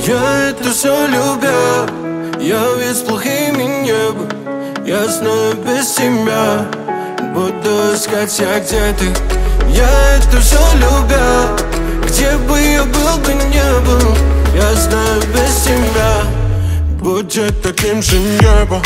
Я это все любя, я ведь с плохими не был. Я знаю, без тебя буду искать я, где ты. Я это все любя, где бы я был бы не был. Я знаю, без тебя будет таким же небо.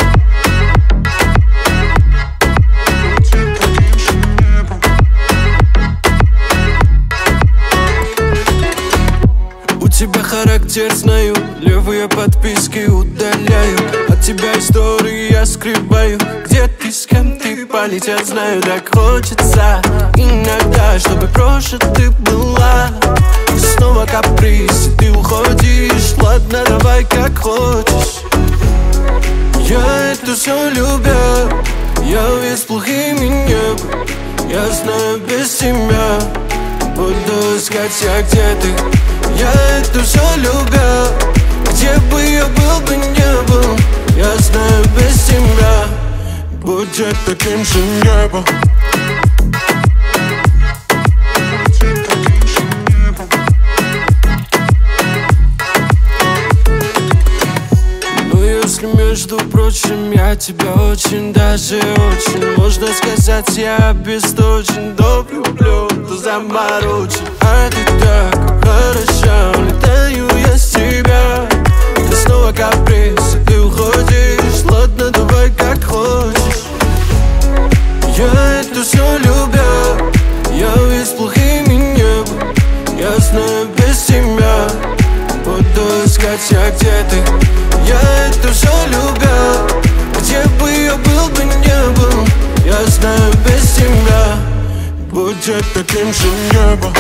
У тебя характер знаю, левые подписки удаляю. От тебя истории я скрываю. Где ты, с кем ты полетел, знаю, так хочется иногда, чтобы проще ты была. И снова каприз, и ты уходишь. Ладно, давай как хочешь. Я это все любя, я ведь с плохими не был. Я знаю, без тебя буду искать я, где ты. Я это все любя, где бы я был бы не был. Я знаю, без тебя будет таким же небо. Между прочим, я тебя очень, даже очень, можно сказать, я обесточен. То влюблен, то заморочен. А ты так хороша, улетаю я с тебя. Ты снова каприз, и ты уходишь. Ладно, давай как хочешь. Я это все любя, я ведь с плохими не был. Я знаю, без тебя буду искать я, где ты. Я это все любя, где бы я был бы не был. Я знаю, без тебя будет таким же небо.